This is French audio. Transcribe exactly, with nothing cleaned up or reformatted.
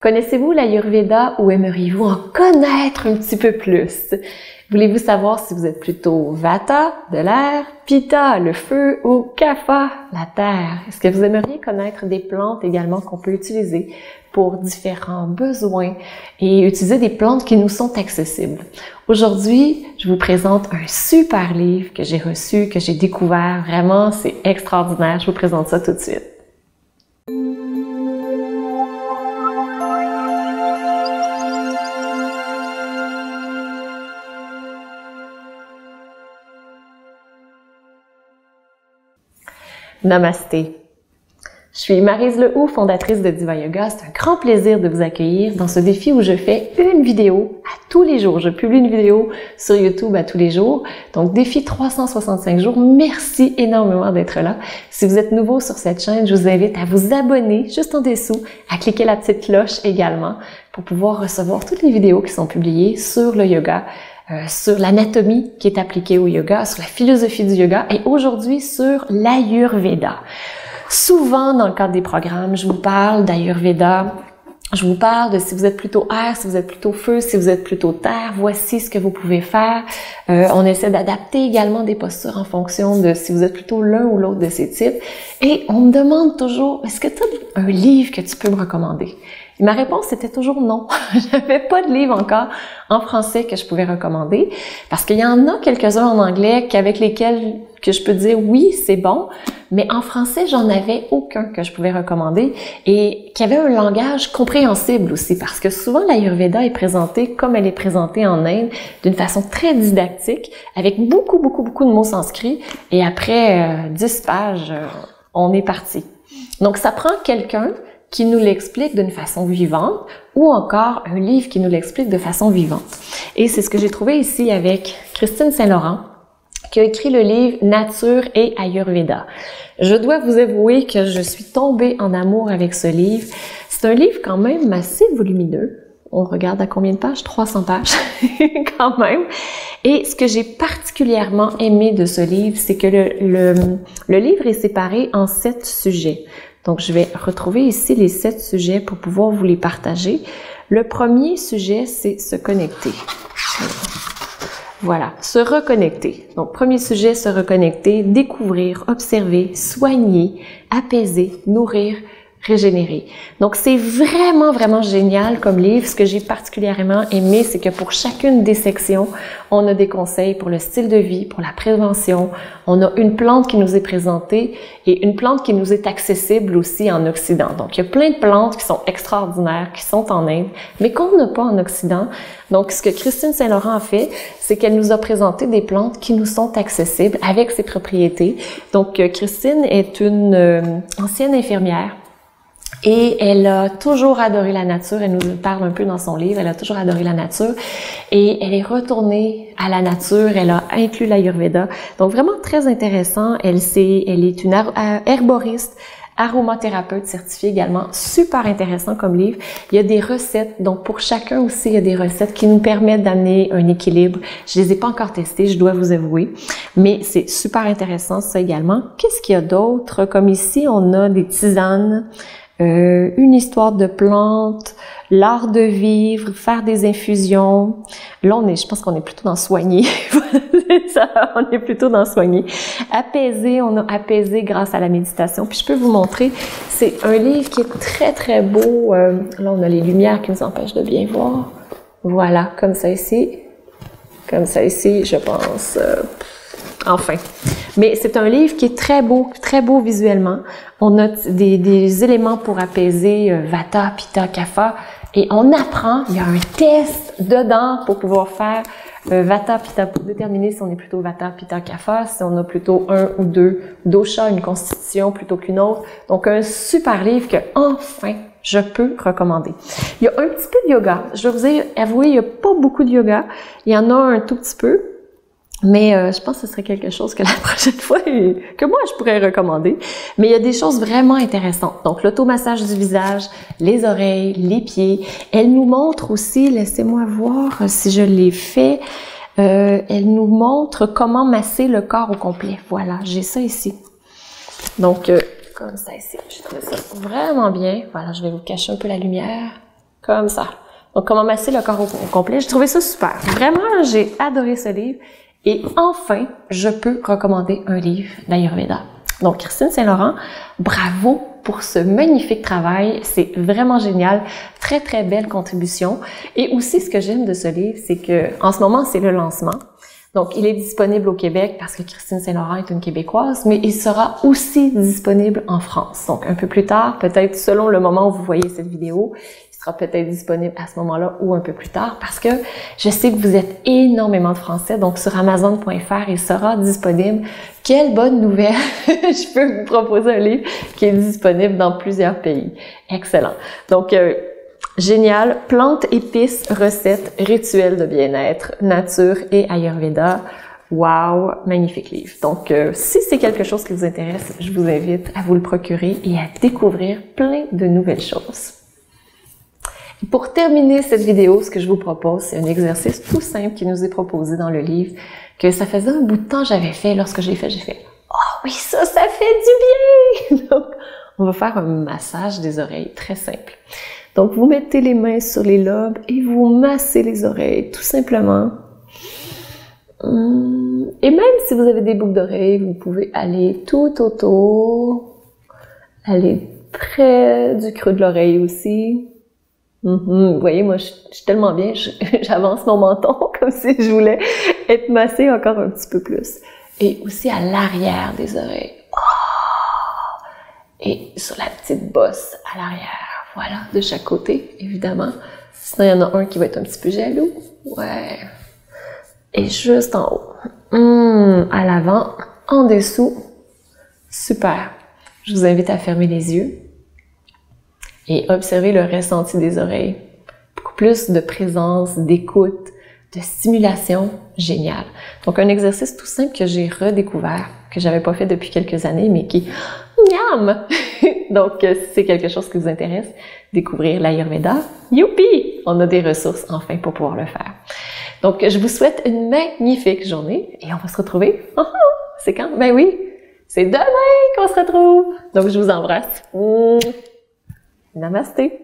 Connaissez-vous l'Ayurveda ou aimeriez-vous en connaître un petit peu plus? Voulez-vous savoir si vous êtes plutôt Vata, de l'air, Pitta, le feu, ou Kapha, la terre? Est-ce que vous aimeriez connaître des plantes également qu'on peut utiliser pour différents besoins et utiliser des plantes qui nous sont accessibles? Aujourd'hui, je vous présente un super livre que j'ai reçu, que j'ai découvert. Vraiment, c'est extraordinaire. Je vous présente ça tout de suite. Namasté. Je suis Maryse Lehoux, fondatrice de Diva Yoga. C'est un grand plaisir de vous accueillir dans ce défi où je fais une vidéo à tous les jours. Je publie une vidéo sur YouTube à tous les jours. Donc, défi trois cent soixante-cinq jours. Merci énormément d'être là. Si vous êtes nouveau sur cette chaîne, je vous invite à vous abonner juste en dessous, à cliquer la petite cloche également pour pouvoir recevoir toutes les vidéos qui sont publiées sur le yoga, Euh, sur l'anatomie qui est appliquée au yoga, sur la philosophie du yoga et aujourd'hui sur l'Ayurveda. Souvent, dans le cadre des programmes, je vous parle d'Ayurveda, je vous parle de si vous êtes plutôt air, si vous êtes plutôt feu, si vous êtes plutôt terre, voici ce que vous pouvez faire. Euh, on essaie d'adapter également des postures en fonction de si vous êtes plutôt l'un ou l'autre de ces types. Et on me demande toujours, est-ce que tu as un livre que tu peux me recommander? Et ma réponse était toujours non. J'avais pas de livre encore en français que je pouvais recommander parce qu'il y en a quelques-uns en anglais qu'avec lesquels que je peux dire oui, c'est bon, mais en français, j'en avais aucun que je pouvais recommander et qui avait un langage compréhensible aussi parce que souvent l'Ayurveda est présentée comme elle est présentée en Inde d'une façon très didactique avec beaucoup, beaucoup, beaucoup de mots sanscrits et après euh, dix pages, euh, on est parti. Donc, ça prend quelqu'un qui nous l'explique d'une façon vivante ou encore un livre qui nous l'explique de façon vivante. Et c'est ce que j'ai trouvé ici avec Christine Saint-Laurent, qui a écrit le livre Nature et Ayurveda. Je dois vous avouer que je suis tombée en amour avec ce livre. C'est un livre quand même assez volumineux. On regarde à combien de pages? trois cents pages, quand même. Et ce que j'ai particulièrement aimé de ce livre, c'est que le, le, le livre est séparé en sept sujets. Donc, je vais retrouver ici les sept sujets pour pouvoir vous les partager. Le premier sujet, c'est se connecter. Voilà, se reconnecter. Donc, premier sujet, se reconnecter, découvrir, observer, soigner, apaiser, nourrir, régénérer. Donc, c'est vraiment, vraiment génial comme livre. Ce que j'ai particulièrement aimé, c'est que pour chacune des sections, on a des conseils pour le style de vie, pour la prévention. On a une plante qui nous est présentée et une plante qui nous est accessible aussi en Occident. Donc, il y a plein de plantes qui sont extraordinaires, qui sont en Inde, mais qu'on n'a pas en Occident. Donc, ce que Christine Saint-Laurent a fait, c'est qu'elle nous a présenté des plantes qui nous sont accessibles avec ses propriétés. Donc, Christine est une euh, ancienne infirmière. Et elle a toujours adoré la nature, elle nous parle un peu dans son livre, elle a toujours adoré la nature et elle est retournée à la nature, elle a inclus l'Ayurveda. Donc vraiment très intéressant, elle, est, elle est une herboriste, aromathérapeute certifiée également, super intéressant comme livre. Il y a des recettes, donc pour chacun aussi, il y a des recettes qui nous permettent d'amener un équilibre. Je les ai pas encore testées, je dois vous avouer, mais c'est super intéressant ça également. Qu'est-ce qu'il y a d'autre? Comme ici, on a des tisanes, Euh, une histoire de plantes, l'art de vivre, faire des infusions. Là, on est, je pense qu'on est plutôt dans soigner. C'est ça, on est plutôt dans soigner. Apaiser, on a apaisé grâce à la méditation. Puis je peux vous montrer, c'est un livre qui est très, très beau. Euh, là, on a les lumières qui nous empêchent de bien voir. Voilà, comme ça ici. Comme ça ici, je pense... Euh, Enfin. Mais c'est un livre qui est très beau, très beau visuellement. On a des, des éléments pour apaiser euh, Vata, Pitta, Kapha. Et on apprend, il y a un test dedans pour pouvoir faire euh, Vata, Pitta, pour déterminer si on est plutôt Vata, Pitta, Kapha, si on a plutôt un ou deux dosha, une constitution plutôt qu'une autre. Donc, un super livre que, enfin, je peux recommander. Il y a un petit peu de yoga. Je dois vous avouer, il n'y a pas beaucoup de yoga. Il y en a un tout petit peu. Mais euh, je pense que ce serait quelque chose que la prochaine fois, que moi, je pourrais recommander. Mais il y a des choses vraiment intéressantes. Donc, l'automassage du visage, les oreilles, les pieds. Elle nous montre aussi, laissez-moi voir si je l'ai fait, euh, elle nous montre comment masser le corps au complet. Voilà, j'ai ça ici. Donc, euh, comme ça ici, je trouve ça vraiment bien. Voilà, je vais vous cacher un peu la lumière. comme ça. Donc, comment masser le corps au, au complet. J'ai trouvé ça super. Vraiment, j'ai adoré ce livre. Et enfin, je peux recommander un livre d'Ayurveda. Donc, Christine Saint-Laurent, bravo pour ce magnifique travail. C'est vraiment génial. Très, très belle contribution. Et aussi, ce que j'aime de ce livre, c'est que en ce moment, c'est le lancement. Donc, il est disponible au Québec parce que Christine Saint-Laurent est une Québécoise, mais il sera aussi disponible en France. Donc, un peu plus tard, peut-être selon le moment où vous voyez cette vidéo, il sera peut-être disponible à ce moment-là ou un peu plus tard parce que je sais que vous êtes énormément de Français. Donc, sur Amazon point F R, il sera disponible. Quelle bonne nouvelle! Je peux vous proposer un livre qui est disponible dans plusieurs pays. Excellent. Donc, euh, génial. Plantes, épices, recettes, rituels de bien-être, nature et Ayurveda. Wow! Magnifique livre. Donc, euh, si c'est quelque chose qui vous intéresse, je vous invite à vous le procurer et à découvrir plein de nouvelles choses. Et pour terminer cette vidéo, ce que je vous propose, c'est un exercice tout simple qui nous est proposé dans le livre, que ça faisait un bout de temps que j'avais fait. Lorsque je l'ai fait, j'ai fait « Oh oui, ça, ça fait du bien! » Donc, on va faire un massage des oreilles très simple. Donc, vous mettez les mains sur les lobes et vous massez les oreilles, tout simplement. Et même si vous avez des boucles d'oreilles, vous pouvez aller tout autour, aller près du creux de l'oreille aussi. Mm-hmm. Vous voyez, moi, je, je suis tellement bien, j'avance mon menton comme si je voulais être massée encore un petit peu plus. Et aussi à l'arrière des oreilles. Oh! Et sur la petite bosse à l'arrière. Voilà, de chaque côté, évidemment. Sinon, il y en a un qui va être un petit peu jaloux. Ouais. Et juste en haut. Mmh, à l'avant, en dessous. Super. Je vous invite à fermer les yeux et observer le ressenti des oreilles. Beaucoup plus de présence, d'écoute, de stimulation. Génial. Donc, un exercice tout simple que j'ai redécouvert, que j'avais pas fait depuis quelques années, mais qui... Miam! Donc, si c'est quelque chose qui vous intéresse, découvrir l'Ayurveda, youpi! On a des ressources enfin pour pouvoir le faire. Donc, je vous souhaite une magnifique journée et on va se retrouver. Oh, c'est quand? Ben oui, c'est demain qu'on se retrouve. Donc, je vous embrasse. Namasté!